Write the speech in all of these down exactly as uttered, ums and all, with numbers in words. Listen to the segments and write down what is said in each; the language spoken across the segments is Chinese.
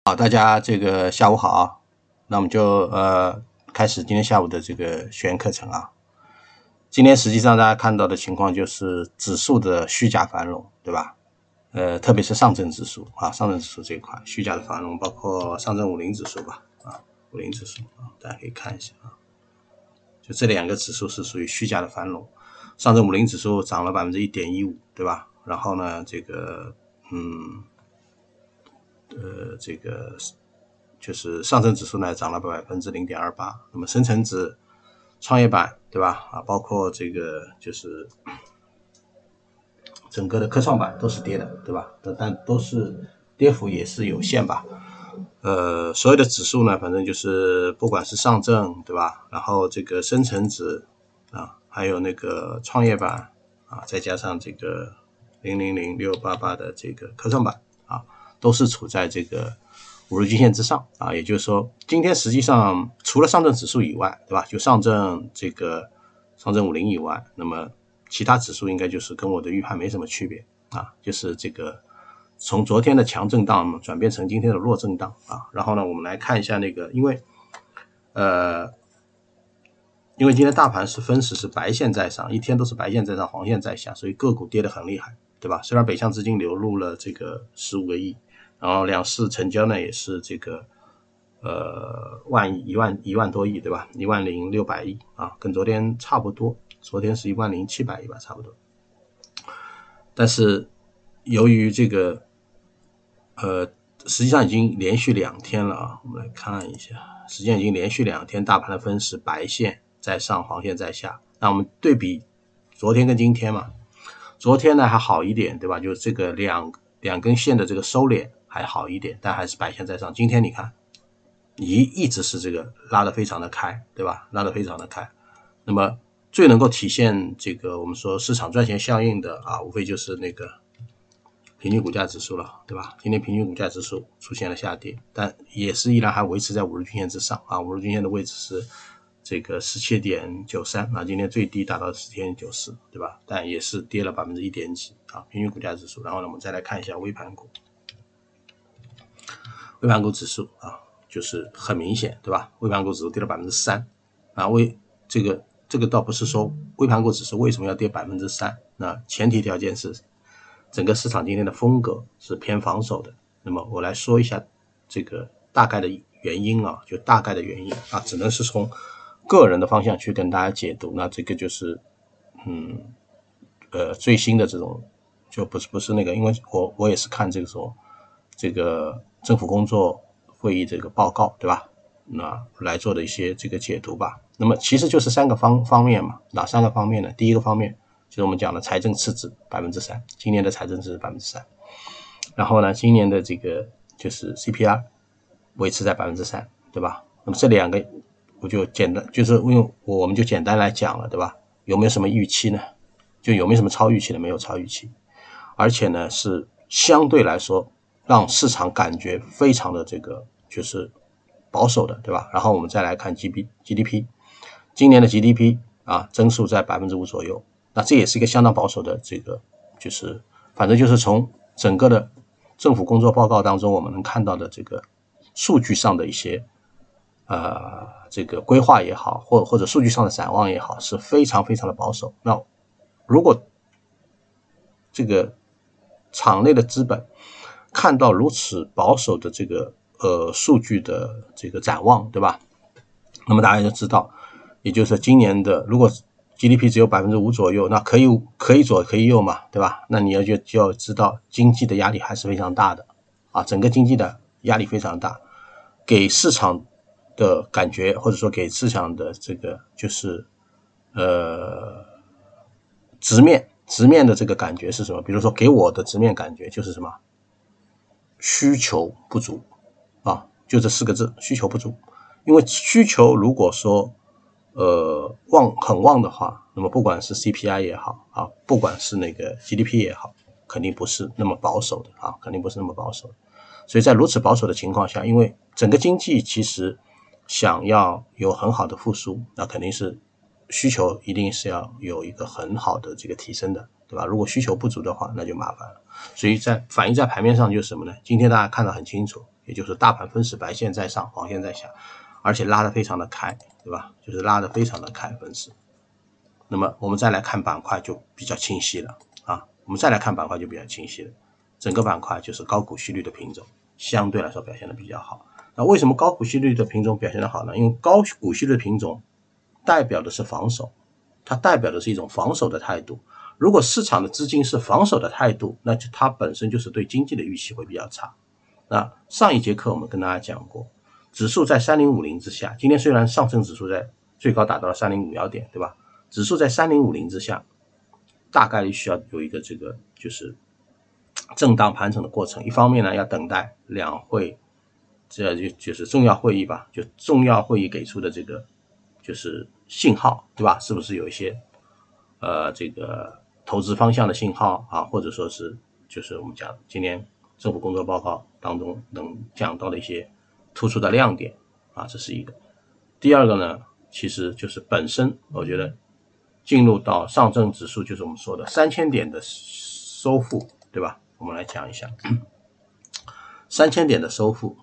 好，大家这个下午好啊，那我们就呃开始今天下午的这个学员课程啊。今天实际上大家看到的情况就是指数的虚假繁荣，对吧？呃，特别是上证指数啊，上证指数这一块虚假的繁荣，包括上证五零指数吧，啊，五零指数啊，大家可以看一下啊，就这两个指数是属于虚假的繁荣。上证五零指数涨了百分之一点一五，对吧？然后呢，这个嗯。呃，这个就是上证指数呢涨了百分之零点二八，那么深成指、创业板，对吧？啊，包括这个就是整个的科创板都是跌的，对吧？但都是跌幅也是有限吧。呃，所有的指数呢，反正就是不管是上证，对吧？然后这个深成指啊，还有那个创业板啊，再加上这个零零零六八八的这个科创板啊。都是处在这个五日均线之上啊，也就是说，今天实际上除了上证指数以外，对吧？就上证这个上证五零以外，那么其他指数应该就是跟我的预判没什么区别啊，就是这个从昨天的强震荡转变成今天的弱震荡啊。然后呢，我们来看一下那个，因为呃，因为今天大盘是分时是白线在上，一天都是白线在上，黄线在下，所以个股跌得很厉害，对吧？虽然北向资金流入了这个十五个亿。然后两市成交呢也是这个呃万亿一万一万多亿，对吧？一万零六百亿啊，跟昨天差不多，昨天是一万零七百亿吧，差不多。但是由于这个呃实际上已经连续两天了啊，我们来看一下，实际上已经连续两天大盘的分时白线在上，黄线在下。那我们对比昨天跟今天嘛，昨天呢还好一点，对吧？就这个两两根线的这个收敛还好一点，但还是白线在上。今天你看，一一直是这个拉得非常的开，对吧？拉得非常的开。那么最能够体现这个我们说市场赚钱效应的啊，无非就是那个平均股价指数了，对吧？今天平均股价指数出现了下跌，但也是依然还维持在五日均线之上啊。五日均线的位置是这个 十七点九三 啊，今天最低达到 十七点九四， 对吧？但也是跌了百分之一点几啊，平均股价指数。然后呢，我们再来看一下微盘股。微盘股指数啊，就是很明显，对吧？微盘股指数跌了百分之三啊，微这个这个倒不是说微盘股指数为什么要跌百分之三，那前提条件是整个市场今天的风格是偏防守的。那么我来说一下这个大概的原因啊，就大概的原因啊，只能是从个人的方向去跟大家解读。那这个就是嗯呃最新的这种，就不是不是那个，因为我我也是看这个说这个政府工作会议这个报告，对吧？那来做的一些这个解读吧。那么其实就是三个方方面嘛，哪三个方面呢？第一个方面就是我们讲的财政赤字百分之三，今年的财政赤字百分之三。然后呢，今年的这个就是 C P I 维持在百分之三，对吧？那么这两个我就简单，就是因为我们就简单来讲了，对吧？有没有什么预期呢？就有没有什么超预期的？没有超预期，而且呢是相对来说让市场感觉非常的这个就是保守的，对吧？然后我们再来看 G D P， 今年的 G D P 啊增速在百分之五左右，那这也是一个相当保守的这个，就是反正就是从整个的政府工作报告当中我们能看到的这个数据上的一些呃这个规划也好，或或者数据上的展望也好，是非常非常的保守。那如果这个场内的资本看到如此保守的这个呃数据的这个展望，对吧？那么大家就知道，也就是说今年的如果 G D P 只有 百分之五 左右，那可以可以左可以右嘛，对吧？那你要就就要知道经济的压力还是非常大的啊，整个经济的压力非常大，给市场的感觉或者说给市场的这个就是呃直面直面的这个感觉是什么？比如说给我的直面感觉就是什么？需求不足啊，就这四个字，需求不足。因为需求如果说呃旺很旺的话，那么不管是 C P I 也好啊，不管是那个 G D P 也好，肯定不是那么保守的啊，肯定不是那么保守的。所以在如此保守的情况下，因为整个经济其实想要有很好的复苏，那肯定是需求一定是要有一个很好的这个提升的，对吧？如果需求不足的话，那就麻烦了。所以在反映在盘面上就是什么呢？今天大家看得很清楚， 也就是大盘分时白线在上，黄线在下，而且拉得非常的开，对吧？就是拉得非常的开分时。那么我们再来看板块就比较清晰了啊，我们再来看板块就比较清晰了。整个板块就是高股息率的品种，相对来说表现的比较好。那为什么高股息率的品种表现的好呢？因为高股息率的品种代表的是防守，它代表的是一种防守的态度。如果市场的资金是防守的态度，那就它本身就是对经济的预期会比较差。那上一节课我们跟大家讲过，指数在三零五零之下，今天虽然上证指数在最高达到了三零五幺点，对吧？指数在三零五零之下，大概率需要有一个这个就是震荡盘整的过程。一方面呢，要等待两会，这就就是重要会议吧，就重要会议给出的这个就是信号，对吧？是不是有一些呃这个投资方向的信号啊，或者说是就是我们讲今年政府工作报告当中能讲到的一些突出的亮点啊，这是一个。第二个呢，其实就是本身我觉得进入到上证指数，就是我们说的三千点的收复，对吧？我们来讲一下三千点的收复，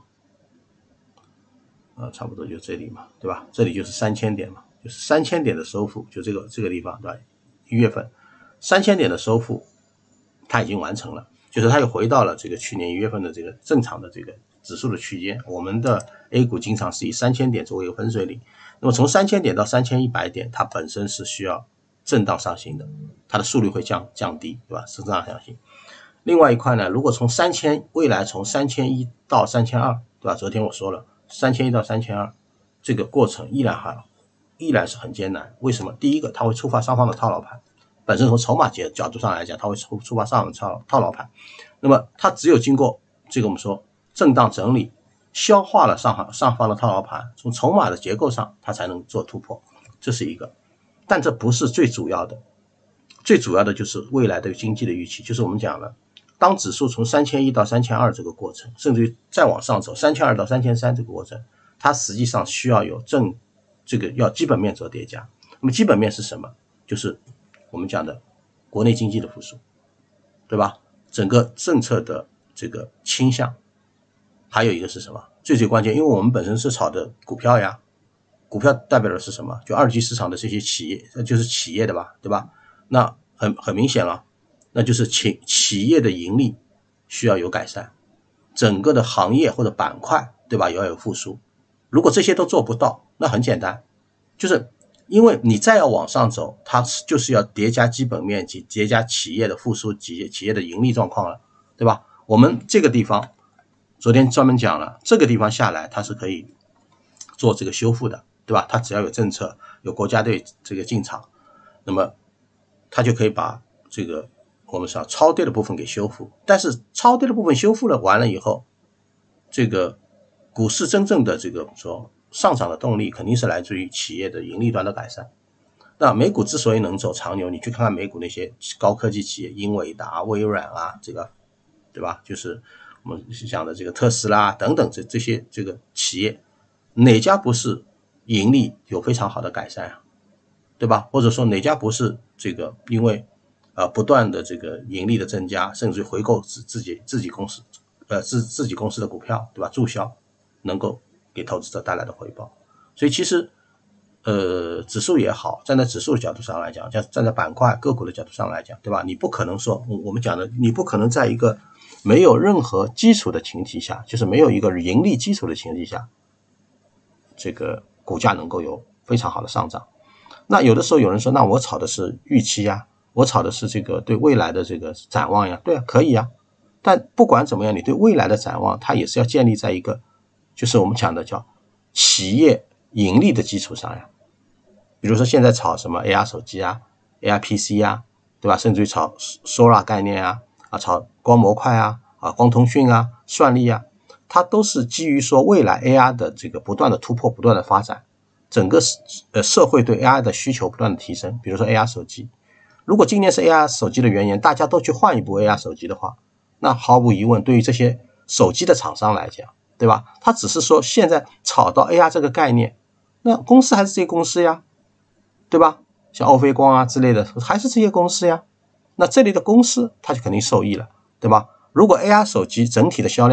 呃，差不多就这里嘛，对吧？这里就是三千点嘛，就是三千点的收复，就这个这个地方，对吧？一月份三千点的收复，它已经完成了，就是它又回到了这个去年一月份的这个正常的这个指数的区间。我们的 A 股经常是以三千点作为一个分水岭，那么从三千点到三千一百点，它本身是需要震荡上行的，它的速率会降降低，对吧？是震荡上行。另外一块呢，如果从三千未来从三千一到三千二，对吧？昨天我说了，三千一到三千二这个过程依然还依然是很艰难。为什么？第一个，它会触发上方的套牢盘，本身从筹码角度上来讲，它会触触发上方的套套牢盘。那么它只有经过这个我们说震荡整理，消化了上方上方的套牢盘，从筹码的结构上它才能做突破，这是一个。但这不是最主要的，最主要的就是未来的经济的预期，就是我们讲了，当指数从三千一到三千二这个过程，甚至于再往上走三千二到三千三这个过程，它实际上需要有正这个要基本面做叠加。那么基本面是什么？就是我们讲的国内经济的复苏，对吧？整个政策的这个倾向，还有一个是什么？最最关键，因为我们本身是炒的股票呀，股票代表的是什么？就二级市场的这些企业，就是企业的吧，对吧？那很很明显了，那就是企企业的盈利需要有改善，整个的行业或者板块，对吧？也要有复苏。如果这些都做不到，那很简单，就是因为你再要往上走，它就是要叠加基本面及叠加企业的复苏及企业的盈利状况了，对吧？我们这个地方昨天专门讲了，这个地方下来它是可以做这个修复的，对吧？它只要有政策，有国家队这个进场，那么它就可以把这个我们说超跌的部分给修复。但是超跌的部分修复了完了以后，这个股市真正的这个说上涨的动力肯定是来自于企业的盈利端的改善。那美股之所以能走长牛，你去看看美股那些高科技企业，英伟达、微软啊，这个对吧？就是我们讲的这个特斯拉等等这这些这个企业，哪家不是盈利有非常好的改善啊？对吧？或者说哪家不是这个因为呃不断的这个盈利的增加，甚至回购自自己自己公司呃自自己公司的股票，对吧？注销能够给投资者带来的回报。所以其实呃指数也好，站在指数的角度上来讲，站在板块个股的角度上来讲，对吧？你不可能说我们讲的，你不可能在一个没有任何基础的前提下，就是没有一个盈利基础的前提下，这个股价能够有非常好的上涨。那有的时候有人说，那我炒的是预期呀，我炒的是这个对未来的这个展望呀，对啊，可以啊。但不管怎么样，你对未来的展望，它也是要建立在一个就是我们讲的叫企业盈利的基础上呀。比如说现在炒什么 A R 手机啊 A R P C 啊，对吧？甚至于炒 Solar 概念啊，啊炒光模块啊，啊光通讯啊，算力啊，它都是基于说未来 A R 的这个不断的突破，不断的发展，整个呃社会对 A R 的需求不断的提升。比如说 A R 手机，如果今年是 A R 手机的元年，大家都去换一部 A R 手机的话，那毫无疑问对于这些手机的厂商来讲，对吧？它只是说现在炒到 A R 这个概念，那公司还是这些公司呀，对吧？像欧菲光啊之类的还是这些公司呀，那这类的公司它就肯定受益了，对吧？如果 A R 手机整体的销量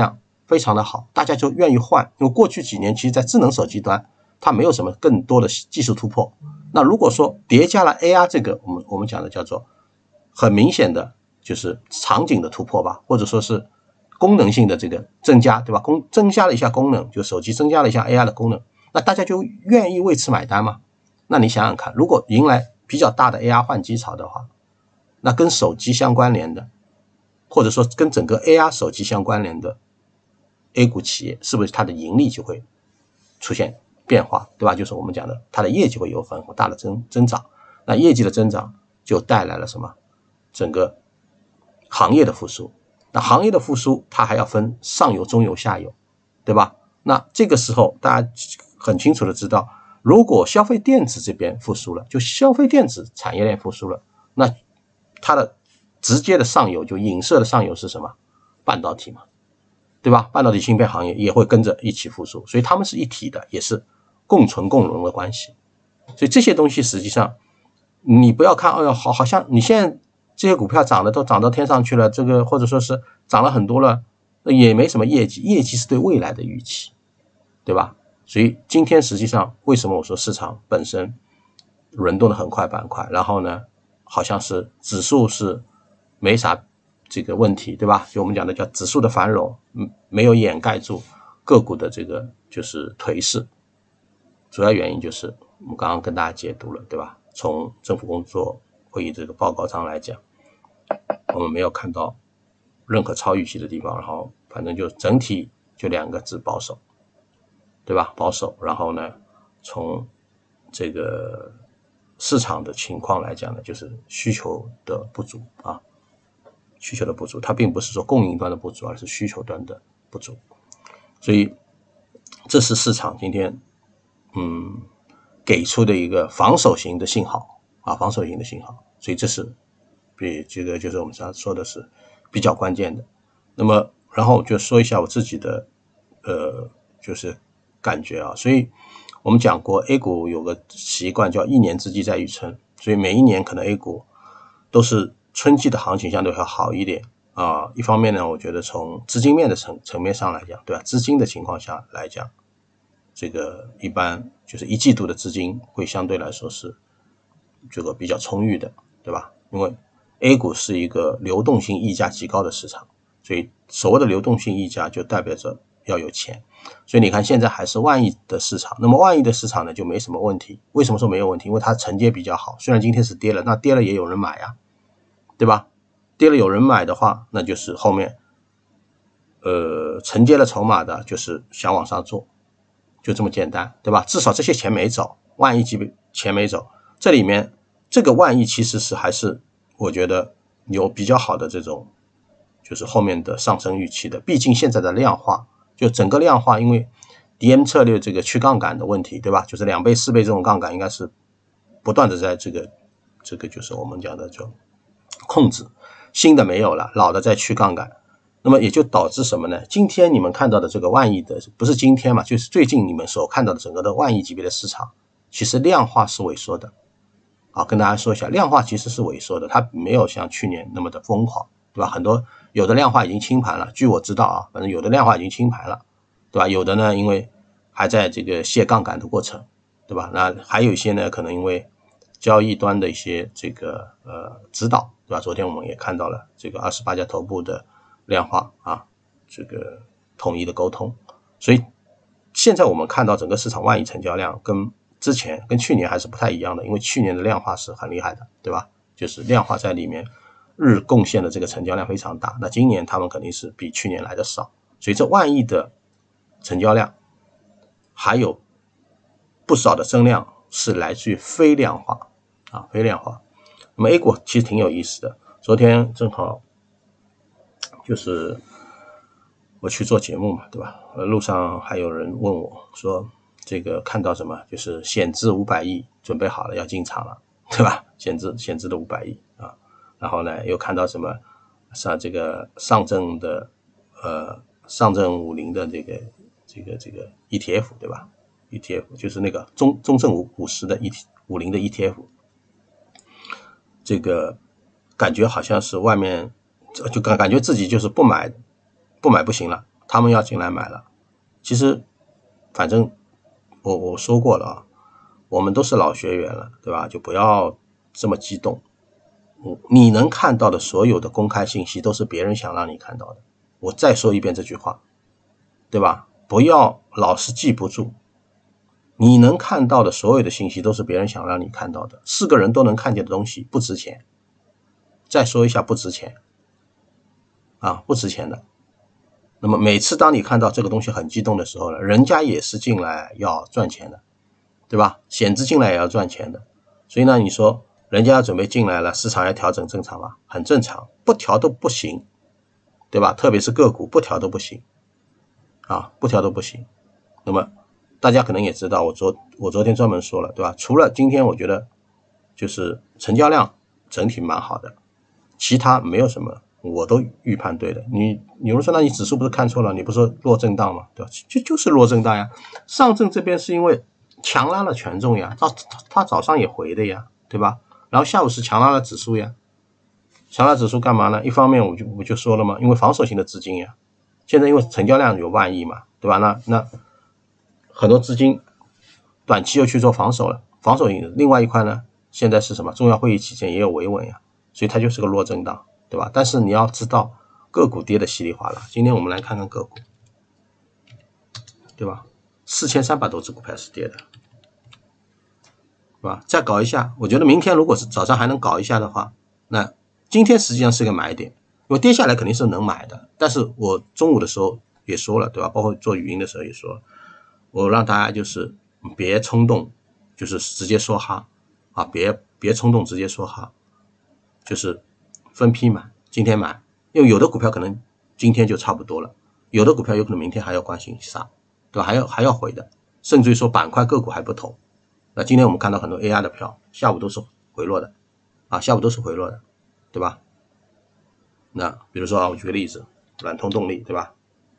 非常的好，大家就愿意换。因为过去几年其实在智能手机端它没有什么更多的技术突破，那如果说叠加了 A R 这个我们我们讲的叫做很明显的就是场景的突破吧，或者说是功能性的这个增加，对吧？功增加了一下功能，就手机增加了一下 A R 的功能，那大家就愿意为此买单嘛。那你想想看，如果迎来比较大的 A R 换机潮的话，那跟手机相关联的，或者说跟整个 A R 手机相关联的 A 股企业，是不是它的盈利就会出现变化，对吧？就是我们讲的它的业绩会有很大的增增长，那业绩的增长就带来了什么？整个行业的复苏。那行业的复苏它还要分上游、中游、下游，对吧？那这个时候大家很清楚的知道，如果消费电子这边复苏了，就消费电子产业链复苏了，那它的直接的上游，就影射的上游是什么？半导体嘛，对吧？半导体芯片行业也会跟着一起复苏，所以他们是一体的，也是共存共荣的关系。所以这些东西实际上你不要看，哎呦，好好像你现在这些股票涨的都涨到天上去了，这个或者说是涨了很多了，也没什么业绩，业绩是对未来的预期，对吧？所以今天实际上为什么我说市场本身轮动的很快板块，然后呢好像是指数是没啥这个问题，对吧？就我们讲的叫指数的繁荣没有掩盖住个股的这个就是颓势，主要原因就是我们刚刚跟大家解读了，对吧？从政府工作会议这个报告上来讲，我们没有看到任何超预期的地方，然后反正就整体就两个字，保守，对吧？保守。然后呢，从这个市场的情况来讲呢，就是需求的不足啊，需求的不足，它并不是说供应端的不足，而是需求端的不足。所以这是市场今天嗯给出的一个防守型的信号啊，防守型的信号。所以这是比这个就是我们常说的是比较关键的。那么然后就说一下我自己的呃就是感觉啊，所以我们讲过 A 股有个习惯叫一年之计在于春，所以每一年可能 A 股都是春季的行情相对会好一点啊。一方面呢，我觉得从资金面的层层面上来讲，对吧？资金的情况下来讲，这个一般就是一季度的资金会相对来说是这个比较充裕的，对吧？因为 A 股是一个流动性溢价极高的市场，所以所谓的流动性溢价就代表着要有钱。所以你看现在还是万亿的市场，那么万亿的市场呢就没什么问题。为什么说没有问题？因为它承接比较好，虽然今天是跌了，那跌了也有人买啊，对吧？跌了有人买的话，那就是后面呃承接了筹码的就是想往上做，就这么简单，对吧？至少这些钱没走，万亿级钱没走，这里面这个万亿其实是还是我觉得有比较好的这种就是后面的上升预期的。毕竟现在的量化，就整个量化，因为 D M 策略这个去杠杆的问题，对吧？就是两倍四倍这种杠杆应该是不断的在这个这个就是我们讲的就控制，新的没有了，老的在去杠杆。那么也就导致什么呢？今天你们看到的这个万亿的，不是今天嘛，就是最近你们所看到的整个的万亿级别的市场，其实量化是萎缩的。好，跟大家说一下，量化其实是萎缩的，它没有像去年那么的疯狂，对吧？很多有的量化已经清盘了，据我知道啊，反正有的量化已经清盘了，对吧？有的呢，因为还在这个卸杠杆的过程，对吧？那还有一些呢，可能因为交易端的一些这个呃指导，对吧？昨天我们也看到了这个二十八家头部的量化啊，这个统一的沟通，所以现在我们看到整个市场万亿成交量跟之前跟去年还是不太一样的，因为去年的量化是很厉害的，对吧？就是量化在里面日贡献的这个成交量非常大，那今年他们肯定是比去年来的少，所以这万亿的成交量还有不少的增量是来自于非量化啊，非量化。那么 A 股其实挺有意思的，昨天正好就是我去做节目嘛，对吧？路上还有人问我说，这个看到什么？就是险资五百亿准备好了要进场了，对吧？险资险资的五百亿啊，然后呢又看到什么？像这个上证的呃上证五零的这个这个这个 E T F， 对吧 ？E T F 就是那个中中证五十的 E T 五零的 E T F， 这个感觉好像是外面就感感觉自己就是不买不买不行了他们要进来买了。其实反正我我说过了啊，我们都是老学员了，对吧？就不要这么激动。你能看到的所有的公开信息都是别人想让你看到的。我再说一遍这句话，对吧？不要老是记不住。你能看到的所有的信息都是别人想让你看到的。四个人都能看见的东西不值钱。再说一下，不值钱啊，不值钱的。那么每次当你看到这个东西很激动的时候呢，人家也是进来要赚钱的，对吧？险资进来也要赚钱的。所以呢，你说人家要准备进来了，市场要调整正常吗？很正常，不调都不行，对吧？特别是个股不调都不行啊，不调都不行。那么大家可能也知道，我昨我昨天专门说了，对吧？除了今天我觉得就是成交量整体蛮好的，其他没有什么我都预判对的。你你如说那你指数不是看错了，你不是说弱震荡吗？对吧？就就是弱震荡呀。上证这边是因为强拉了权重呀，它它早上也回的呀，对吧？然后下午是强拉了指数呀。强拉指数干嘛呢？一方面我就我就说了嘛，因为防守性的资金呀，现在因为成交量有万亿嘛，对吧？那那很多资金短期又去做防守了，防守型的。另外一块呢，现在是什么？重要会议期间也有维稳呀，所以它就是个弱震荡，对吧？但是你要知道，个股跌的稀里哗啦。今天我们来看看个股，对吧？四千三百多只股票是跌的，是吧？再搞一下，我觉得明天如果是早上还能搞一下的话，那今天实际上是个买点，因为跌下来肯定是能买的。但是我中午的时候也说了，对吧？包括做语音的时候也说了，我让大家就是别冲动，就是直接说哈啊，别别冲动直接说哈，就是分批买，今天买，因为有的股票可能今天就差不多了，有的股票有可能明天还要关心杀，对吧？还要还要回的，甚至于说板块个股还不同。那今天我们看到很多 A I 的票，下午都是回落的啊，下午都是回落的，对吧？那比如说啊，我举个例子，软通动力，对吧？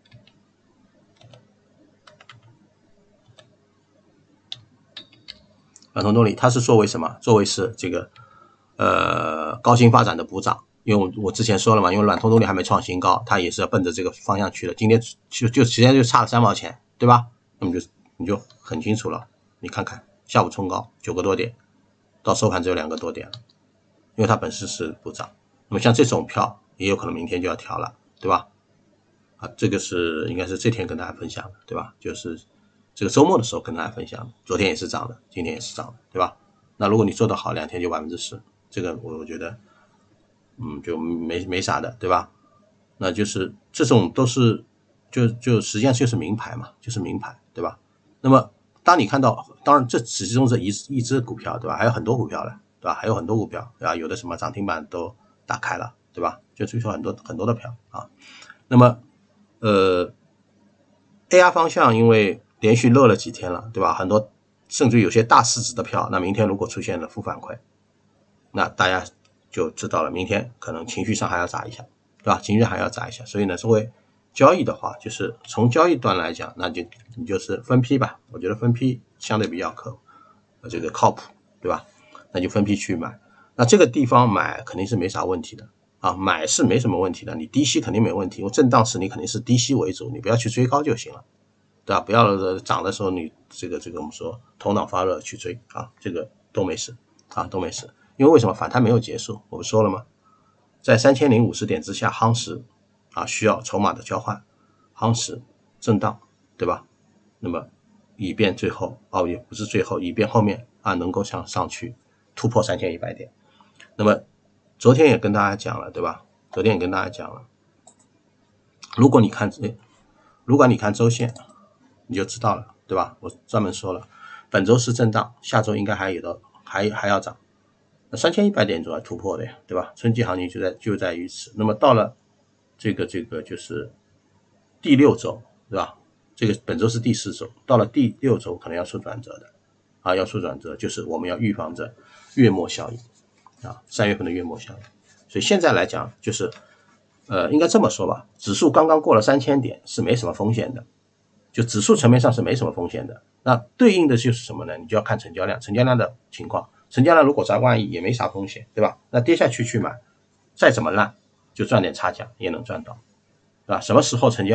软通动力它是作为什么？作为是这个呃高新发展的补涨。因为我我之前说了嘛，因为软通动力还没创新高，它也是要奔着这个方向去的。今天就就时间就差了三毛钱，对吧？那么就你就很清楚了。你看看下午冲高九个多点，到收盘只有两个多点了，因为它本身是补涨。那么像这种票也有可能明天就要调了，对吧？啊，这个是应该是这天跟大家分享的，对吧？就是这个周末的时候跟大家分享的，昨天也是涨的，今天也是涨的，对吧？那如果你做得好，两天就百分之十，这个我我觉得，嗯，就没没啥的，对吧？那就是这种都是就就实际上就是名牌嘛，就是名牌，对吧？那么当你看到，当然这其中是一一只股票，对吧？还有很多股票了，对吧？还有很多股票，对吧？有的什么涨停板都打开了，对吧？就推出很多很多的票啊。那么呃 A R 方向因为连续热了几天了，对吧？很多甚至有些大市值的票，那明天如果出现了负反馈，那大家就知道了，明天可能情绪上还要砸一下，对吧？情绪还要砸一下。所以呢，作为交易的话，就是从交易端来讲，那就你就是分批吧。我觉得分批相对比较可这个靠谱，对吧？那就分批去买。那这个地方买肯定是没啥问题的啊，买是没什么问题的。你低吸肯定没问题，因为震荡时你肯定是低吸为主，你不要去追高就行了，对吧？不要涨的时候你这个这个我们说头脑发热去追啊，这个都没事啊，都没事。因为为什么反弹没有结束？我们说了吗？在三千零五十点之下夯实啊，需要筹码的交换，夯实震荡，对吧？那么以便最后哦也不是最后，以便后面啊能够向上去突破三千一百点。那么昨天也跟大家讲了，对吧？昨天也跟大家讲了，如果你看如果你看周线，你就知道了，对吧？我专门说了，本周是震荡，下周应该还有的还还要涨。那三千一百点主要突破的呀，对吧？春季行情就在就在于此。那么到了这个这个就是第六周，对吧？这个本周是第四周，到了第六周可能要出转折的啊，要出转折，就是我们要预防着月末效应啊，三月份的月末效应。所以现在来讲，就是呃，应该这么说吧，指数刚刚过了三千点是没什么风险的，就指数层面上是没什么风险的。那对应的就是什么呢？你就要看成交量，成交量的情况。成交量如果在万亿也没啥风险，对吧？那跌下去去买，再怎么烂就赚点差价也能赚到，对吧？什么时候成交量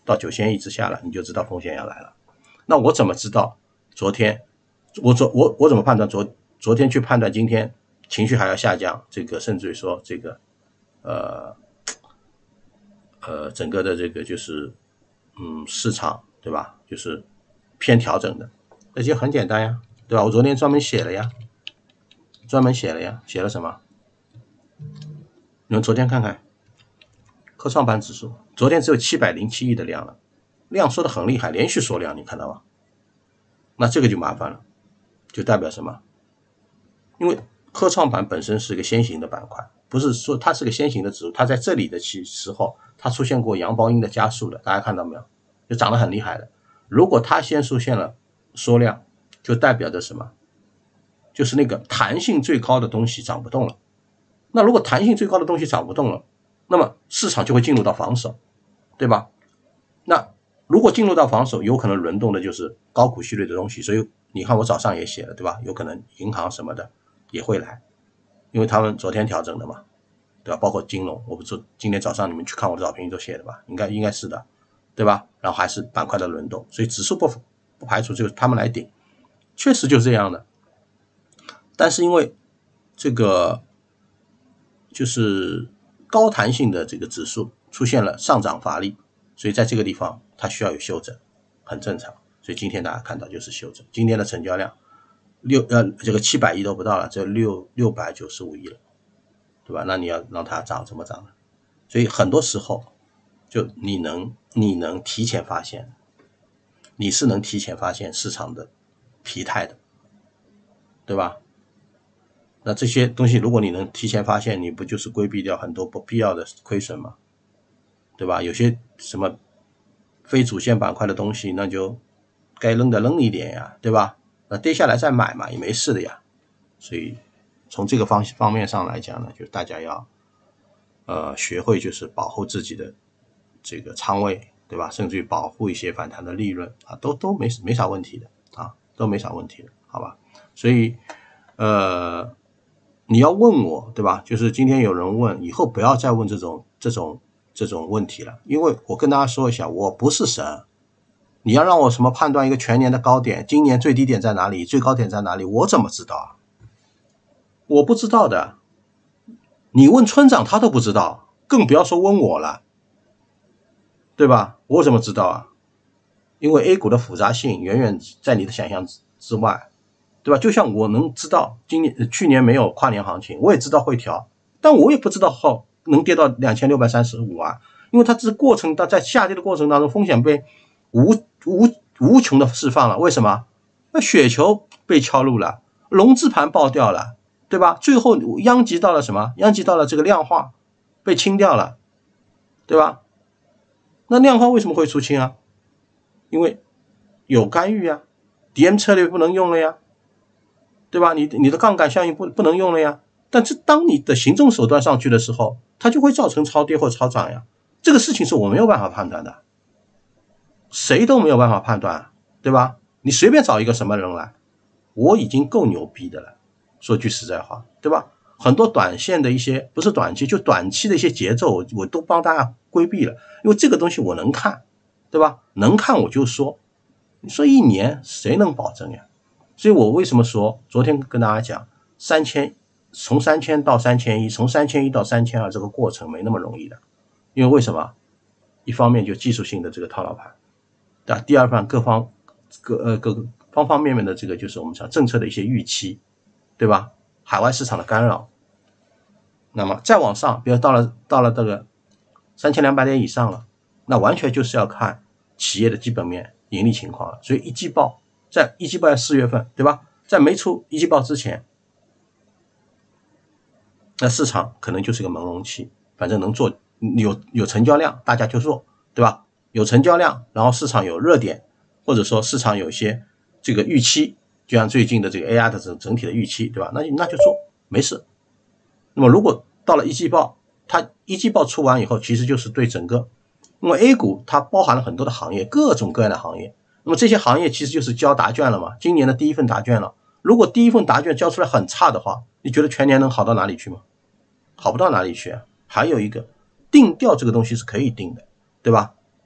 到九千亿之下了，你就知道风险要来了。那我怎么知道昨天我昨我我怎么判断昨昨天去判断今天情绪还要下降，这个甚至于说这个呃呃整个的这个就是嗯市场对吧，就是偏调整的，那就很简单呀，对吧？我昨天专门写了呀，专门写了呀，写了什么？你们昨天看看科创板指数，昨天只有七百零七亿的量了，量缩的很厉害，连续缩量，你看到吗？那这个就麻烦了，就代表什么？因为科创板本身是个先行的板块，不是说它是个先行的指数，它在这里的时候它出现过阳包阴的加速的，大家看到没有？就涨得很厉害的。如果它先出现了缩量，就代表着什么？就是那个弹性最高的东西涨不动了。那如果弹性最高的东西涨不动了，那么市场就会进入到防守，对吧？那如果进入到防守，有可能轮动的就是高股息率的东西，所以你看我早上也写了，对吧？有可能银行什么的也会来，因为他们昨天调整的嘛，对吧？包括金融，我不知道今天早上你们去看我的早评都写的吧，应该应该是的，对吧？然后还是板块的轮动，所以指数不不排除就是他们来顶，确实就是这样的。但是因为这个就是高弹性的这个指数出现了上涨乏力，所以在这个地方它需要有修正，很正常。所以今天大家看到就是修正，今天的成交量六呃这个七百亿都不到了，只有六六百九十五亿了，对吧？那你要让它涨怎么涨呢？所以很多时候就你能你能提前发现，你是能提前发现市场的疲态的，对吧？那这些东西如果你能提前发现，你不就是规避掉很多不必要的亏损吗？对吧？有些什么非主线板块的东西，那就该扔的扔一点呀，对吧？那跌下来再买嘛，也没事的呀。所以从这个方方面上来讲呢，就大家要呃学会就是保护自己的这个仓位，对吧？甚至于保护一些反弹的利润啊，都都没没啥问题的啊，都没啥问题的，好吧？所以呃。你要问我，对吧？就是今天有人问，以后不要再问这种这种这种问题了，因为我跟大家说一下，我不是神。你要让我什么判断一个全年的高点，今年最低点在哪里，最高点在哪里，我怎么知道啊？我不知道的。你问村长他都不知道，更不要说问我了，对吧？我怎么知道啊？因为 A 股的复杂性远远在你的想象之外。对吧？就像我能知道今年去年没有跨年行情，我也知道会调，但我也不知道后能跌到两千六百三十五啊，因为它这过程在下跌的过程当中，风险被无无无穷的释放了。为什么？那雪球被敲入了，龙字盘爆掉了，对吧？最后殃及到了什么？殃及到了这个量化被清掉了，对吧？那量化为什么会出清啊？因为有干预啊 ，D M 策略不能用了呀。对吧？你你的杠杆效应不不能用了呀。但是当你的行政手段上去的时候，它就会造成超跌或超涨呀。这个事情是我没有办法判断的，谁都没有办法判断，对吧？你随便找一个什么人来，我已经够牛逼的了。说句实在话，对吧？很多短线的一些不是短期，就短期的一些节奏，我我都帮大家规避了，因为这个东西我能看，对吧？能看我就说，你说一年谁能保证呀？所以我为什么说昨天跟大家讲三千，从三千到三千一，从三千一到三千二这个过程没那么容易的，因为为什么？一方面就技术性的这个套牢盘，对吧？第二方各方各呃各方方面面的这个就是我们讲政策的一些预期，对吧？海外市场的干扰，那么再往上，比如到了到了这个三千两百点以上了，那完全就是要看企业的基本面盈利情况了。所以一季报。在一季报四月份，对吧？在没出一季报之前，那市场可能就是个朦胧期，反正能做有有成交量，大家就做，对吧？有成交量，然后市场有热点，或者说市场有些这个预期，就像最近的这个 A I 的整整体的预期，对吧？那那就做，没事。那么如果到了一季报，它一季报出完以后，其实就是对整个，因为 A 股它包含了很多的行业，各种各样的行业。那么这些行业其实就是交答卷了嘛，今年的第一份答卷了。如果第一份答卷交出来很差的话，你觉得全年能好到哪里去吗？好不到哪里去啊。还有一个定调这个东西是可以定的，对吧？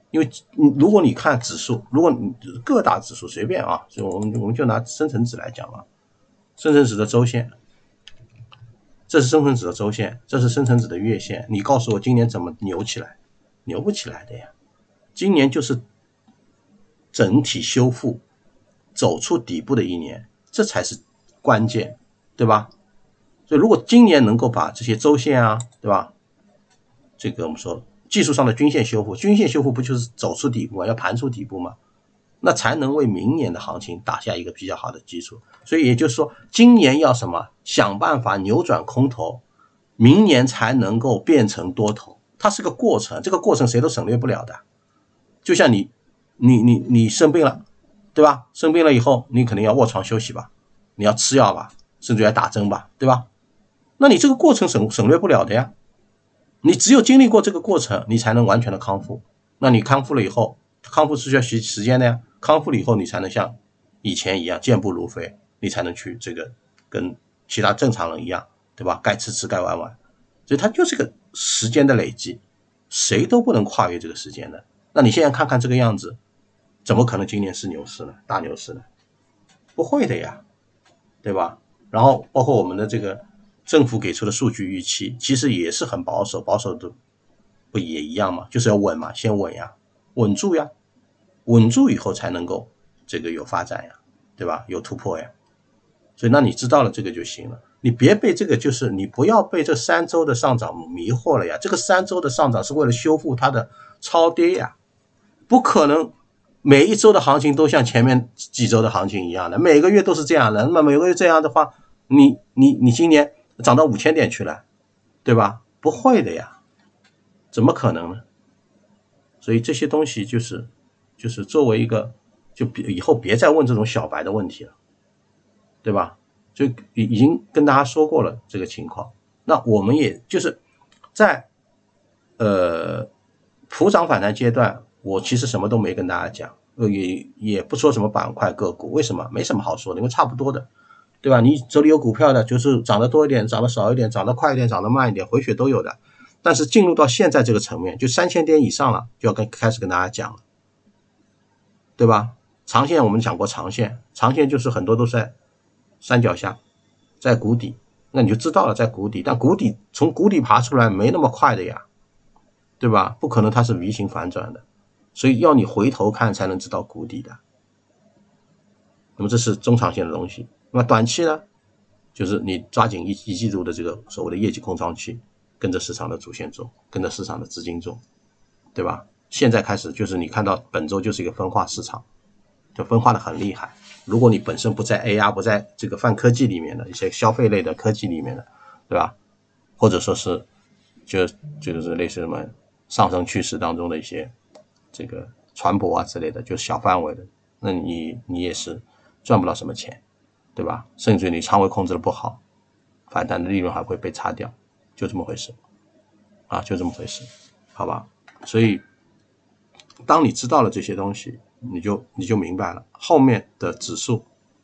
因为如果你看指数，如果你各大指数随便啊，所以我们我们就拿深成指来讲吧，深成指的周线，这是深成指的周线，这是深成指的月线，你告诉我今年怎么牛起来？牛不起来的呀，今年就是整体修复走出底部的一年，这才是关键，对吧？所以如果今年能够把这些周线啊，对吧，这个我们说技术上的均线修复，均线修复不就是走出底部，要盘出底部吗？那才能为明年的行情打下一个比较好的基础。所以也就是说，今年要什么？想办法扭转空头，明年才能够变成多头。它是个过程，这个过程谁都省略不了的。就像你，你你你生病了，对吧？生病了以后，你肯定要卧床休息吧，你要吃药吧，甚至要打针吧，对吧？那你这个过程省省略不了的呀。你只有经历过这个过程，你才能完全的康复。那你康复了以后，康复是需要时间的呀。康复了以后，你才能像以前一样健步如飞，你才能去这个跟其他正常人一样，对吧？该吃吃，该玩玩。所以它就是个时间的累积，谁都不能跨越这个时间的。那你现在看看这个样子，怎么可能今年是牛市呢？大牛市呢？不会的呀，对吧？然后包括我们的这个政府给出的数据预期，其实也是很保守，保守的不也一样吗？就是要稳嘛，先稳呀，稳住呀，稳住以后才能够这个有发展呀，对吧？有突破呀。所以那你知道了这个就行了，你别被这个，就是你不要被这三周的上涨迷惑了呀。这个三周的上涨是为了修复它的超跌呀，不可能每一周的行情都像前面几周的行情一样的，每个月都是这样的。那么每个月这样的话，你你你今年涨到五千点去了，对吧？不会的呀，怎么可能呢？所以这些东西就是就是作为一个，就以后别再问这种小白的问题了，对吧？就已经跟大家说过了这个情况。那我们也就是在呃普涨反弹阶段，我其实什么都没跟大家讲，也也不说什么板块个股，为什么？没什么好说的，因为差不多的，对吧？你手里有股票的，就是涨得多一点，涨得少一点，涨得快一点，涨得慢一点，回血都有的。但是进入到现在这个层面，就三千点以上了，就要跟开始跟大家讲了，对吧？长线我们讲过，长线，长线就是很多都是在山脚下，在谷底，那你就知道了，在谷底。但谷底从谷底爬出来没那么快的呀，对吧？不可能它是 V 型反转的，所以要你回头看才能知道谷底的。那么这是中长线的东西。那么短期呢，就是你抓紧一一季度的这个所谓的业绩空窗期，跟着市场的主线走，跟着市场的资金走，对吧？现在开始就是你看到本周就是一个分化市场，就分化的很厉害。如果你本身不在 A R 不在这个泛科技里面的一些消费类的科技里面的，对吧？或者说是就就是类似什么上升趋势当中的一些这个船舶啊之类的，就是小范围的，那你你也是赚不到什么钱，对吧？甚至你仓位控制的不好，反弹的利润还会被擦掉，就这么回事啊，就这么回事，好吧？所以当你知道了这些东西，你就你就明白了，后面的指数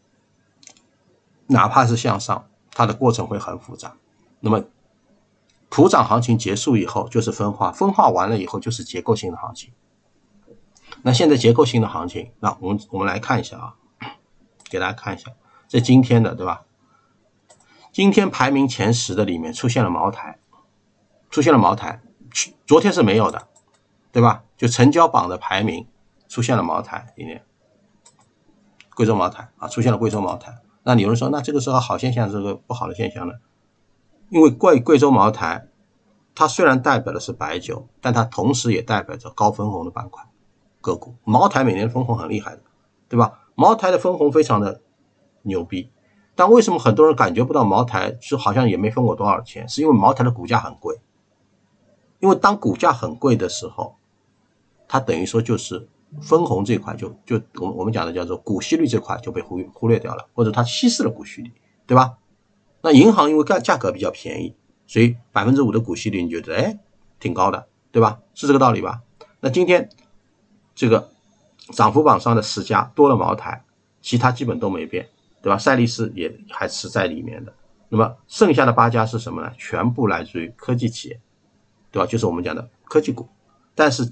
哪怕是向上，它的过程会很复杂。那么普涨行情结束以后就是分化，分化完了以后就是结构性的行情。那现在结构性的行情，那我们我们来看一下啊，给大家看一下，这今天的对吧？今天排名前十的里面出现了茅台，出现了茅台，昨天是没有的，对吧？就成交榜的排名出现了茅台，今天贵州茅台啊，出现了贵州茅台。那有人说，那这个时候好现象，这个不好的现象呢？因为贵贵州茅台，它虽然代表的是白酒，但它同时也代表着高分红的板块个股。茅台每年分红很厉害的，对吧？茅台的分红非常的牛逼，但为什么很多人感觉不到茅台就好像也没分过多少钱？是因为茅台的股价很贵，因为当股价很贵的时候，它等于说就是分红这块就就我们我们讲的叫做股息率这块就被忽忽略掉了，或者它稀释了股息率，对吧？那银行因为价格比较便宜，所以 百分之五 的股息率你觉得哎挺高的，对吧？是这个道理吧？那今天这个涨幅榜上的十家多了茅台，其他基本都没变，对吧？赛力士也还是在里面的。那么剩下的八家是什么呢？全部来自于科技企业，对吧？就是我们讲的科技股。但是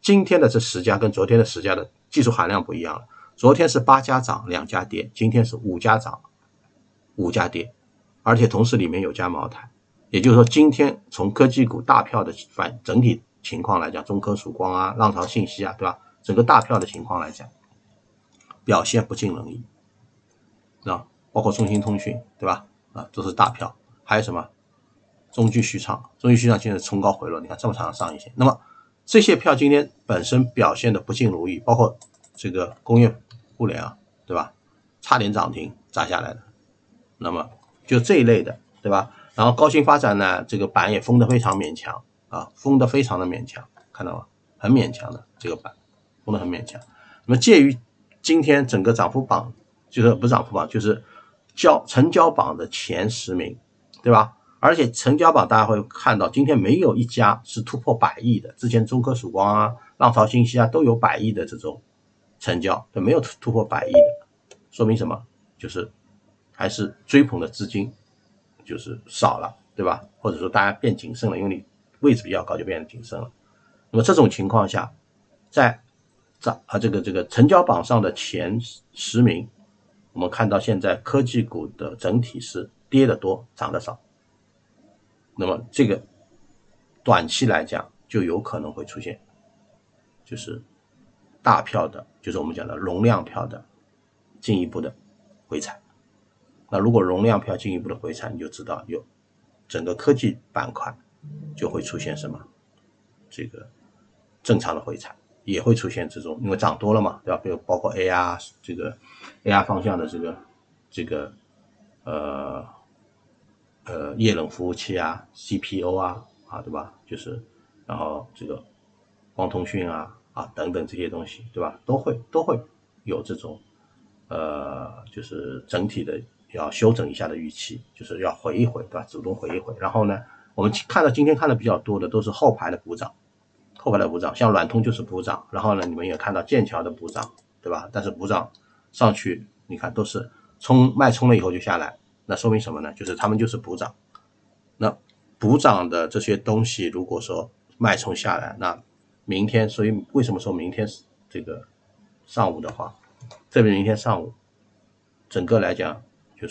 今天的这十家跟昨天的十家的技术含量不一样了，昨天是八家涨两家跌，今天是五家涨五家跌，而且同时里面有家茅台，也就是说今天从科技股大票的反整体情况来讲，中科曙光啊、浪潮信息啊，对吧？整个大票的情况来讲，表现不尽人意啊，包括中兴通讯，对吧？啊，都是大票，还有什么中炬续创，中炬续创现在冲高回落，你看这么长的上影线，那么这些票今天本身表现的不尽如意，包括这个工业互联啊，对吧？差点涨停砸下来的，那么就这一类的，对吧？然后高新发展呢，这个板也封得非常勉强啊，封得非常的勉强，看到吗？很勉强的这个板，封得很勉强。那么介于今天整个涨幅榜，就是不是涨幅榜，就是交成交榜的前十名，对吧？而且成交榜大家会看到，今天没有一家是突破百亿的，之前中科曙光啊、浪潮信息啊都有百亿的这种成交，对，没有突破百亿的，说明什么？就是还是追捧的资金就是少了，对吧？或者说大家变谨慎了，因为你位置比较高就变得谨慎了。那么这种情况下，在涨啊这个这个成交榜上的前十名，我们看到现在科技股的整体是跌的多，涨的少。那么这个短期来讲就有可能会出现就是大票的，就是我们讲的容量票的进一步的回踩。那如果容量票进一步的回踩，你就知道有整个科技板块就会出现什么这个正常的回踩，也会出现这种因为涨多了嘛，对吧？比如包括 A R 这个 A R 方向的这个这个呃呃液冷服务器啊 C P U 啊啊对吧？就是然后这个光通讯啊啊等等这些东西，对吧？都会都会有这种呃就是整体的要修整一下的预期，就是要回一回，对吧？主动回一回。然后呢，我们看到今天看的比较多的都是后排的补涨，后排的补涨，像软通就是补涨，然后呢，你们也看到剑桥的补涨，对吧？但是补涨上去，你看都是冲脉冲了以后就下来，那说明什么呢？就是他们就是补涨。那补涨的这些东西，如果说脉冲下来，那明天，所以为什么说明天这个上午的话，这边明天上午整个来讲就是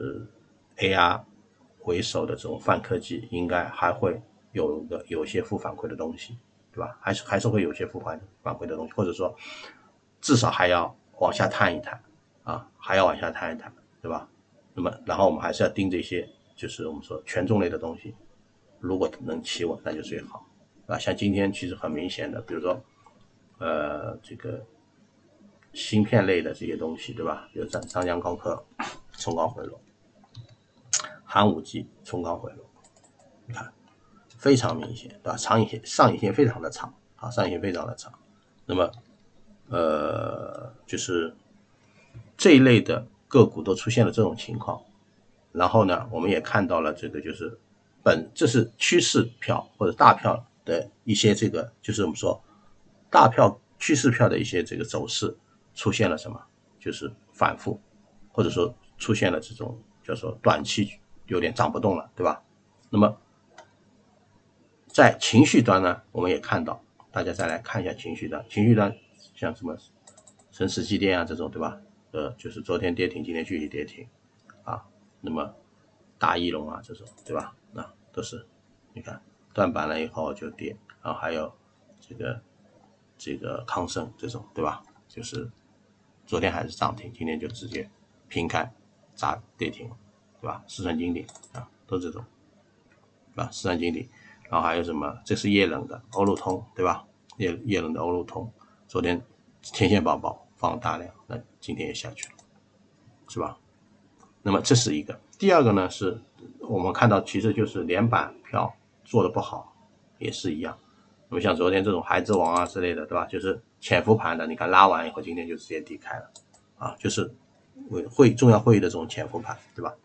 A R 为首的这种泛科技应该还会有个有些负反馈的东西，对吧？还是还是会有些负反反馈的东西，或者说至少还要往下探一探啊，还要往下探一探，对吧？那么然后我们还是要盯这些就是我们说权重类的东西，如果能企稳那就最好啊。像今天其实很明显的，比如说呃这个芯片类的这些东西，对吧？比如张张江高科冲高回落，寒武纪冲高回落，你看非常明显，对吧？长影线上影线非常的长啊，上影线非常的长。那么呃就是这一类的个股都出现了这种情况，然后呢，我们也看到了这个就是本这是趋势票或者大票的一些这个就是我们说大票趋势票的一些这个走势出现了什么，就是反复，或者说出现了这种叫做短期有点涨不动了，对吧？那么在情绪端呢，我们也看到，大家再来看一下情绪端，情绪端像什么神石机电啊这种，对吧？呃，就是昨天跌停，今天继续跌停啊。那么大翼龙啊这种，对吧？那都是你看断板了以后就跌，然后还有这个这个康生这种，对吧？就是昨天还是涨停，今天就直接平开砸跌停，对吧？四川金鼎啊，都这种，对吧？四川金鼎，然后还有什么？这是液冷的欧路通，对吧？液液冷的欧路通，昨天天线宝宝放大量，那今天也下去了，是吧？那么这是一个。第二个呢，是我们看到其实就是连板票做的不好，也是一样。那么像昨天这种孩之王啊之类的，对吧？就是潜伏盘的，你看拉完以后，今天就直接低开了啊，就是会重要会议的这种潜伏盘，对吧？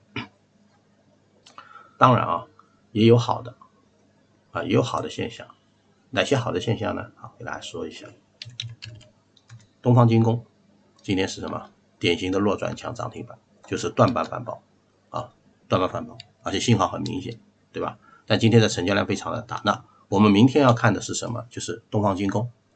当然啊，也有好的啊，也有好的现象。哪些好的现象呢？好，给大家说一下。东方精工今天是什么？典型的弱转强涨停板，就是断板反包啊，断板反包，而且信号很明显，对吧？但今天的成交量非常的大。那我们明天要看的是什么？就是东方精工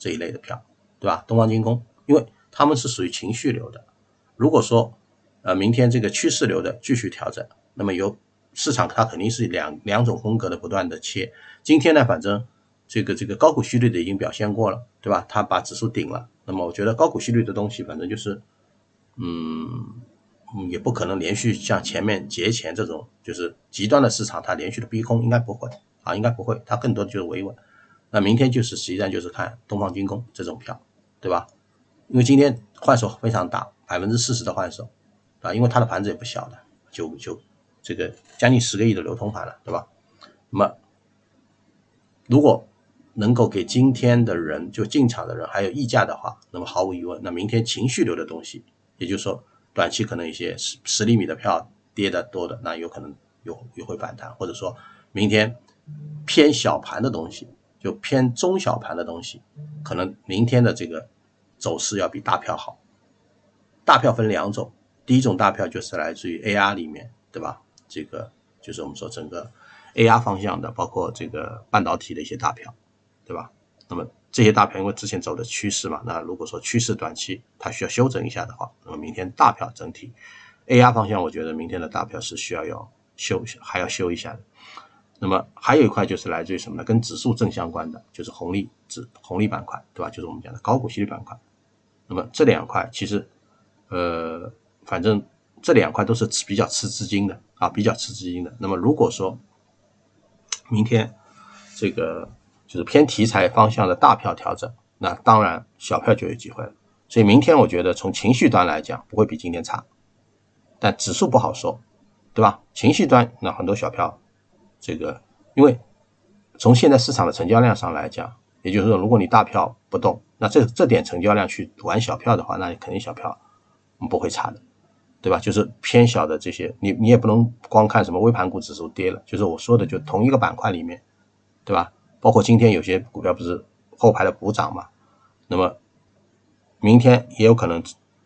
这一类的票，对吧？东方精工，因为他们是属于情绪流的。如果说呃明天这个趋势流的继续调整，那么由市场它肯定是两两种风格的不断的切。今天呢，反正这个这个高股息率的已经表现过了，对吧？它把指数顶了，那么我觉得高股息率的东西，反正就是嗯。嗯，也不可能连续像前面节前这种就是极端的市场，它连续的逼空应该不会啊，应该不会，它更多的就是维稳。那明天就是实际上就是看东方精工这种票，对吧？因为今天换手非常大，百分之四十的换手啊，因为它的盘子也不小的，就就这个将近十个亿的流通盘了，对吧？那么如果能够给今天的人就进场的人还有溢价的话，那么毫无疑问，那明天情绪流的东西，也就是说短期可能一些十厘米的票跌的多的，那有可能有又会反弹，或者说明天偏小盘的东西，就偏中小盘的东西，可能明天的这个走势要比大票好。大票分两种，第一种大票就是来自于 A R 里面，对吧？这个就是我们说整个 A R 方向的，包括这个半导体的一些大票，对吧？那么这些大票因为之前走的趋势嘛，那如果说趋势短期它需要修正一下的话，那么明天大票整体 A R 方向，我觉得明天的大票是需要要修还要修一下的。那么还有一块就是来自于什么呢？跟指数正相关的，就是红利指红利板块，对吧？就是我们讲的高股息率板块。那么这两块其实呃，反正这两块都是比较吃资金的啊，比较吃资金的。那么如果说明天这个就是偏题材方向的大票调整，那当然小票就有机会了。所以明天我觉得从情绪端来讲不会比今天差，但指数不好说，对吧？情绪端那很多小票，这个因为从现在市场的成交量上来讲，也就是说如果你大票不动，那这这点成交量去玩小票的话，那肯定小票不会差的，对吧？就是偏小的这些，你你也不能光看什么微盘股指数跌了，就是我说的就同一个板块里面，对吧？包括今天有些股票不是后排的补涨嘛，那么明天也有可能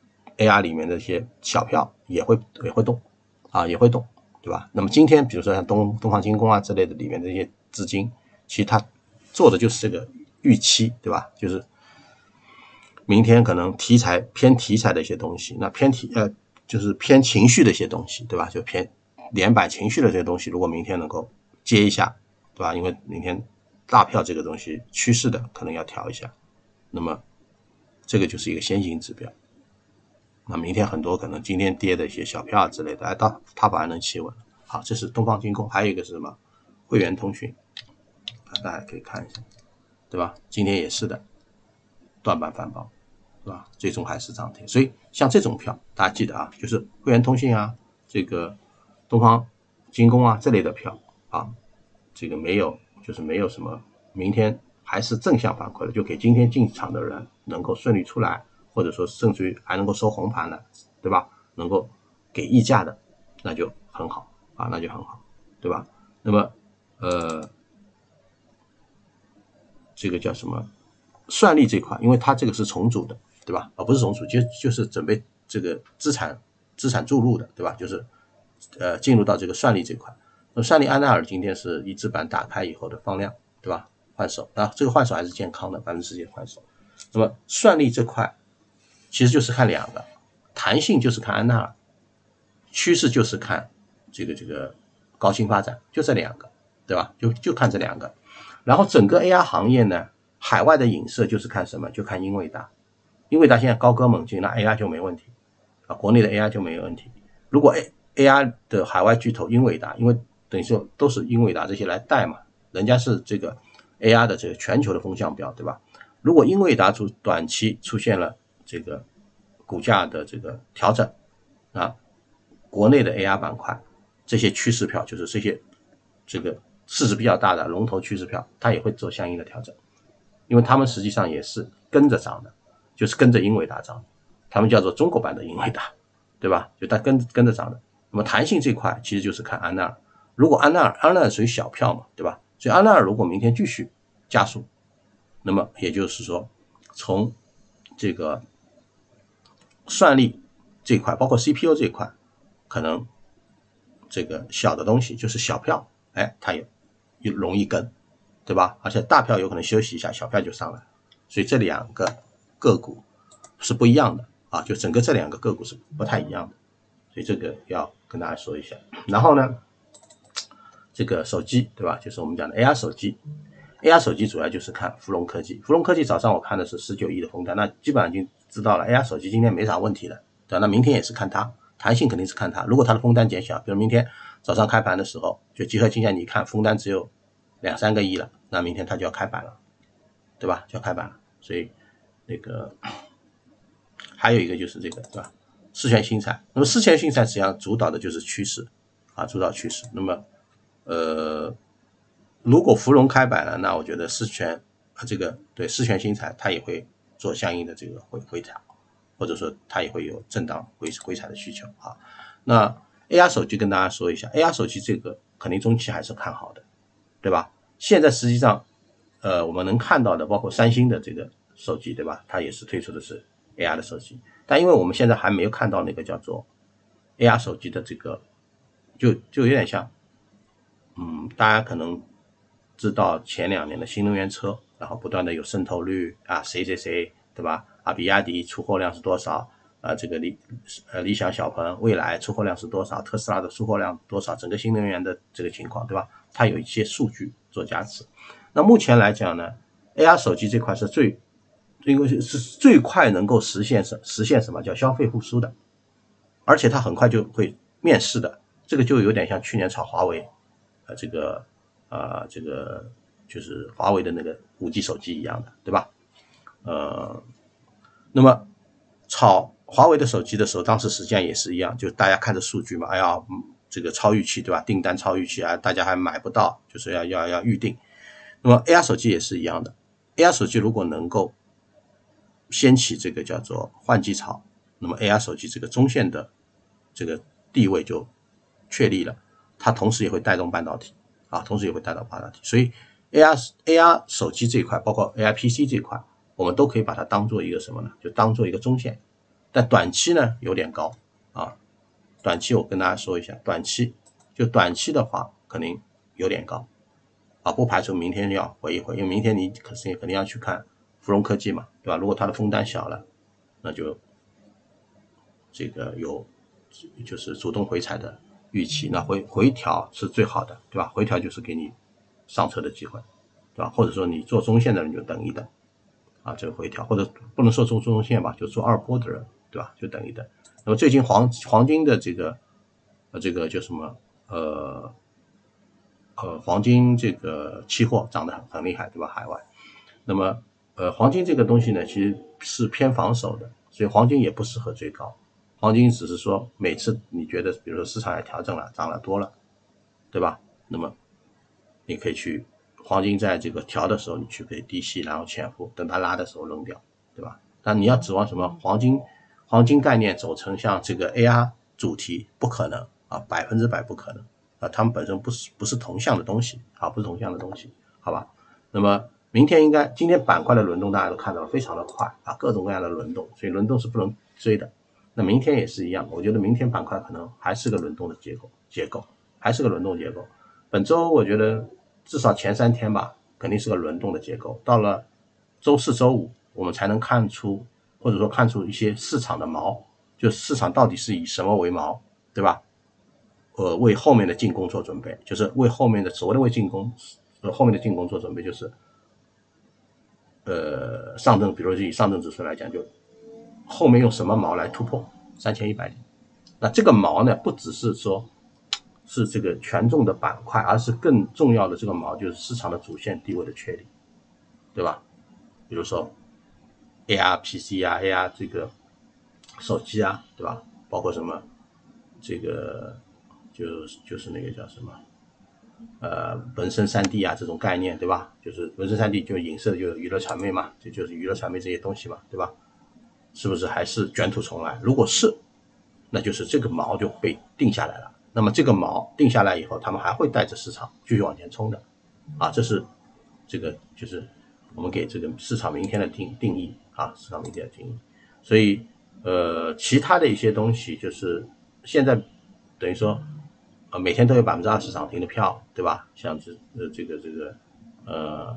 A R 里面的一些小票也会也会动啊，也会动，对吧？那么今天比如说像东东方精工啊之类的里面的一些资金，其实它做的就是这个预期，对吧？就是明天可能题材偏题材的一些东西，那偏题呃就是偏情绪的一些东西，对吧？就偏连板情绪的这些东西，如果明天能够接一下，对吧？因为明天大票这个东西趋势的可能要调一下，那么这个就是一个先行指标。那明天很多可能今天跌的一些小票之类的，哎，它它反而能企稳。好，这是东方精工，还有一个是什么？汇源通讯，大家可以看一下，对吧？今天也是的，断板反包，对吧？最终还是涨停。所以像这种票，大家记得啊，就是汇源通讯啊，这个东方精工啊这类的票啊，这个没有就是没有什么，明天还是正向反馈的，就给今天进场的人能够顺利出来，或者说甚至于还能够收红盘的，对吧？能够给溢价的，那就很好啊，那就很好，对吧？那么呃，这个叫什么？算力这块，因为它这个是重组的，对吧？而、哦、不是重组，就就是准备这个资产资产注入的，对吧？就是呃进入到这个算力这块。那么算力安奈尔今天是一字板打开以后的放量，对吧？换手啊，这个换手还是健康的，百分之十几的换手。那么算力这块其实就是看两个，弹性就是看安奈尔，趋势就是看这个这个高新发展，就这两个，对吧？就就看这两个。然后整个 A R 行业呢，海外的影射就是看什么？就看英伟达。英伟达现在高歌猛进，那 A R 就没问题啊，国内的 A R 就没有问题。如果 A AR 的海外巨头英伟达，因为等于说都是英伟达这些来带嘛，人家是这个 A R 的这个全球的风向标，对吧？如果英伟达出短期出现了这个股价的这个调整啊，国内的 A R 板块这些趋势票，就是这些这个市值比较大的龙头趋势票，它也会做相应的调整，因为他们实际上也是跟着涨的，就是跟着英伟达涨，他们叫做中国版的英伟达，对吧？就它跟跟着涨的。那么弹性这块其实就是看安奈尔，如果安奈尔安奈尔属于小票嘛，对吧？所以安奈尔如果明天继续加速，那么也就是说从这个算力这块，包括 C P U 这块，可能这个小的东西就是小票，哎，它也容易跟，对吧？而且大票有可能休息一下，小票就上来， 所以这两个个股是不一样的啊，就整个这两个个股是不太一样的，所以这个要跟大家说一下。然后呢，这个手机对吧，就是我们讲的 A R 手机 A R 手机主要就是看芙蓉科技，芙蓉科技早上我看的是十九亿的封单，那基本上已经知道了 A R 手机今天没啥问题了，对吧？那明天也是看它，弹性肯定是看它，如果它的封单减小，比如明天早上开盘的时候，就集合倾向你看封单只有两三个亿了，那明天它就要开板了，对吧？就要开板了。所以那个还有一个就是这个，对吧？四全新材，那么四全新材实际上主导的就是趋势啊，主导趋势。那么呃，如果芙蓉开板了，那我觉得四全这个对四全新材它也会做相应的这个回回调，或者说它也会有震荡回回踩的需求啊。那 A R 手机跟大家说一下 ，A R 手机这个肯定中期还是看好的，对吧？现在实际上，呃，我们能看到的，包括三星的这个手机，对吧？它也是推出的是 A R 的手机，但因为我们现在还没有看到那个叫做 A R 手机的这个，就就有点像，嗯，大家可能知道前两年的新能源车，然后不断的有渗透率啊，谁谁谁，对吧？啊，比亚迪出货量是多少？啊，这个理呃理想、小鹏、蔚来出货量是多少？特斯拉的出货量多少？整个新能源的这个情况，对吧？它有一些数据做加持。那目前来讲呢 ，A R 手机这块是最，因为是最快能够实现什实现什么叫消费复苏的，而且它很快就会面世的。这个就有点像去年炒华为，呃，这个呃这个就是华为的那个 五 G 手机一样的，对吧？呃，那么炒华为的手机的时候，当时实际上也是一样，就大家看着数据嘛，哎呀，这个超预期，对吧？订单超预期啊，大家还买不到，就是要要要预定。那么 A R 手机也是一样的 ，A R 手机如果能够掀起这个叫做换机潮，那么 A R 手机这个中线的这个地位就确立了，它同时也会带动半导体啊，同时也会带动半导体，所以 A R A R 手机这一块，包括 A R P C 这一块，我们都可以把它当做一个什么呢？就当做一个中线，但短期呢有点高啊，短期我跟大家说一下，短期就短期的话肯定有点高啊，不排除明天要回一回，因为明天你可是肯定要去看芙蓉科技嘛，对吧？如果它的封单小了，那就这个有就是主动回踩的预期，那回回调是最好的，对吧？回调就是给你上车的机会，对吧？或者说你做中线的人就等一等啊，这个回调，或者不能说做中线吧，就做二波的人，对吧？就等一等。那么最近黄黄金的这个呃这个叫什么呃呃黄金这个期货涨得很很厉害，对吧？海外，那么呃黄金这个东西呢，其实是偏防守的，所以黄金也不适合追高。黄金只是说每次你觉得，比如说市场也调整了，涨了多了，对吧？那么你可以去黄金在这个调的时候，你去可以低吸，然后潜伏，等它拉的时候扔掉，对吧？但你要指望什么黄金黄金概念走成像这个 A R 主题，不可能啊，百分之百不可能啊，它们本身不是不是同向的东西啊，不是同向的东西，好吧？那么明天应该今天板块的轮动大家都看到了，非常的快啊，各种各样的轮动，所以轮动是不能追的。那明天也是一样，我觉得明天板块可能还是个轮动的结构，结构还是个轮动结构。本周我觉得至少前三天吧，肯定是个轮动的结构。到了周四周五，我们才能看出，或者说看出一些市场的锚，就市场到底是以什么为锚，对吧？呃，为后面的进攻做准备，就是为后面的所谓的为进攻，呃，后面的进攻做准备，就是呃上证，比如说以上证指数来讲，就后面用什么锚来突破三千一百点？那这个锚呢，不只是说是这个权重的板块，而是更重要的这个锚就是市场的主线地位的确立，对吧？比如说 A R P C 啊 ，A R 这个手机啊，对吧？包括什么这个就就是那个叫什么呃纹身 三 D 啊这种概念，对吧？就是纹身 三 D 就影射的就是娱乐传媒嘛，这就, 就是娱乐传媒这些东西嘛，对吧？是不是还是卷土重来？如果是，那就是这个锚就被定下来了。那么这个锚定下来以后，他们还会带着市场继续往前冲的，啊，这是这个就是我们给这个市场明天的定定义啊，市场明天的定义。所以呃，其他的一些东西就是现在等于说呃每天都有百分之二十涨停的票，对吧？像这呃这个这个呃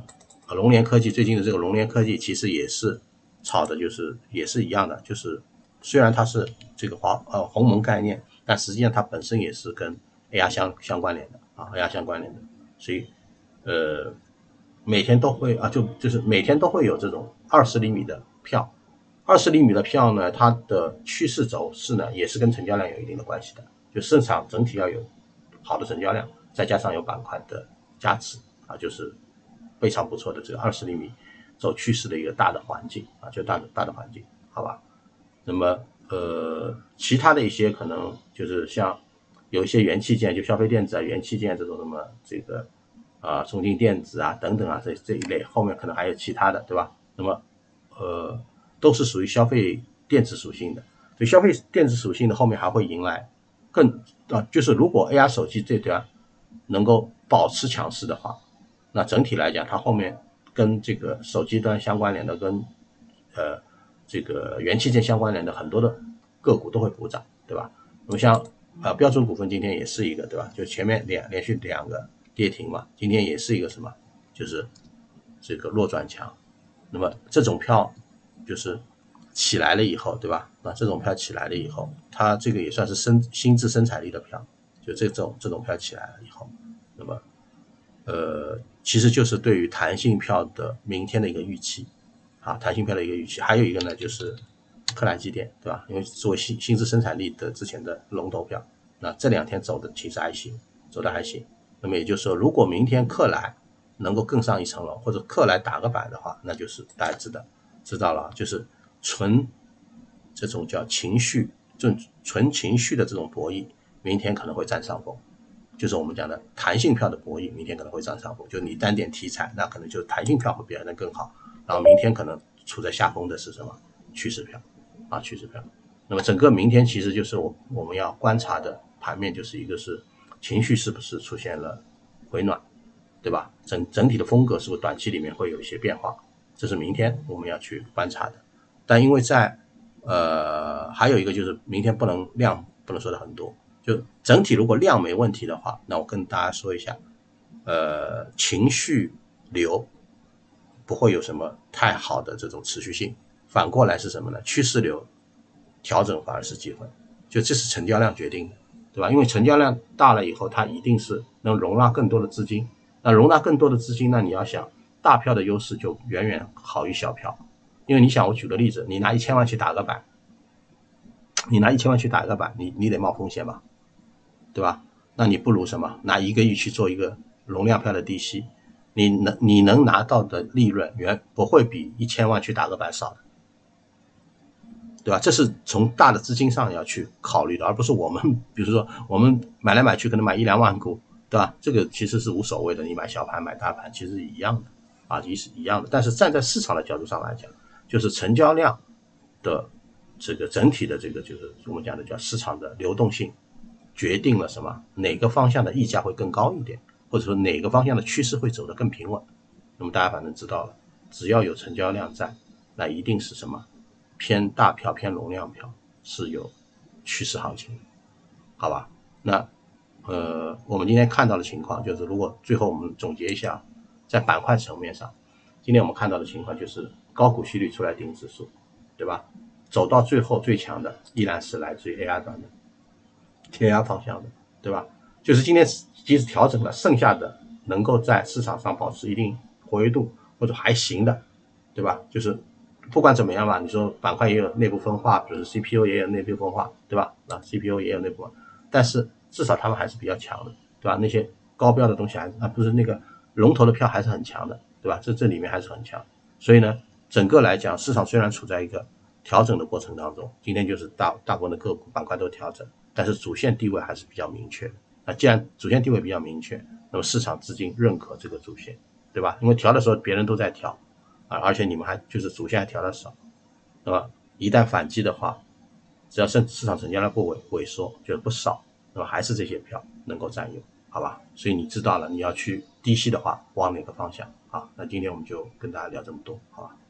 龙联科技最近的这个龙联科技其实也是炒的，就是也是一样的，就是虽然它是这个华呃鸿蒙概念，但实际上它本身也是跟 A R 相相关联的啊 ，A R 相关联的，所以呃每天都会啊就就是每天都会有这种二十厘米的票，二十厘米的票呢，它的趋势走势呢也是跟成交量有一定的关系的，就市场整体要有好的成交量，再加上有板块的加持啊，就是非常不错的这个二十厘米走趋势的一个大的环境啊，就大的大的环境，好吧？那么呃，其他的一些可能就是像有一些元器件，就消费电子啊、元器件这种什么这个啊、中金电子啊等等啊这这一类，后面可能还有其他的，对吧？那么呃，都是属于消费电子属性的，所以消费电子属性的后面还会迎来更啊，就是如果 A R 手机这端能够保持强势的话，那整体来讲，它后面跟这个手机端相关联的，跟呃这个元器件相关联的很多的个股都会补涨，对吧？那么像呃标准股份今天也是一个，对吧？就前面连连续两个跌停嘛，今天也是一个什么，就是这个弱转强。那么这种票就是起来了以后，对吧？那这种票起来了以后，它这个也算是生心智生产力的票，就这种这种票起来了以后，那么呃，其实就是对于弹性票的明天的一个预期啊，弹性票的一个预期。还有一个呢，就是克兰基电，对吧？因为作为新新智生产力的之前的龙头票，那这两天走的其实还行，走的还行。那么也就是说，如果明天克莱能够更上一层楼，或者克莱打个板的话，那就是大家知道知道了，就是纯这种叫情绪，这种纯情绪的这种博弈，明天可能会占上风。就是我们讲的弹性票的博弈，明天可能会占上风。就你单点题材，那可能就弹性票会表现得更好。然后明天可能处在下风的是什么？趋势票啊，趋势票。那么整个明天其实就是我我们要观察的盘面，就是一个是情绪是不是出现了回暖，对吧？整整体的风格是不是短期里面会有一些变化，这是明天我们要去观察的。但因为在呃还有一个就是明天不能量不能说的很多。就整体如果量没问题的话，那我跟大家说一下，呃，情绪流不会有什么太好的这种持续性，反过来是什么呢？趋势流调整反而是机会，就这是成交量决定的，对吧？因为成交量大了以后，它一定是能容纳更多的资金，那容纳更多的资金，那你要想大票的优势就远远好于小票，因为你想，我举个例子，你拿一千万去打个板，你拿一千万去打个板，你你得冒风险吧？对吧？那你不如什么？拿一个亿去做一个容量票的低吸，你能你能拿到的利润远不会比一千万去打个板少的，对吧？这是从大的资金上要去考虑的，而不是我们比如说我们买来买去可能买一两万股，对吧？这个其实是无所谓的，你买小盘买大盘其实是一样的啊，也是一样的。但是站在市场的角度上来讲，就是成交量的这个整体的这个就是我们讲的叫市场的流动性。决定了什么？哪个方向的溢价会更高一点，或者说哪个方向的趋势会走得更平稳？那么大家反正知道了，只要有成交量在，那一定是什么？偏大票、偏容量票是有趋势行情，好吧？那呃，我们今天看到的情况就是，如果最后我们总结一下，在板块层面上，今天我们看到的情况就是高股息率出来顶指数，对吧？走到最后最强的依然是来自于 A R 端的。A R 方向的，对吧？就是今天即使调整了，剩下的能够在市场上保持一定活跃度或者还行的，对吧？就是不管怎么样吧，你说板块也有内部分化，比如 C P U 也有内部分化，对吧？那 C P U 也有内部分化，但是至少他们还是比较强的，对吧？那些高标的东西还啊不是那个龙头的票还是很强的，对吧？这这里面还是很强，所以呢，整个来讲，市场虽然处在一个调整的过程当中，今天就是大大部分的个股板块都调整。但是主线地位还是比较明确的。那既然主线地位比较明确，那么市场资金认可这个主线，对吧？因为调的时候别人都在调啊，而且你们还就是主线还调的少，那么一旦反击的话，只要市市场成交量不萎萎缩，就是不少，那么还是这些票能够占有，好吧？所以你知道了，你要去低吸的话，往哪个方向？好，那今天我们就跟大家聊这么多，好吧？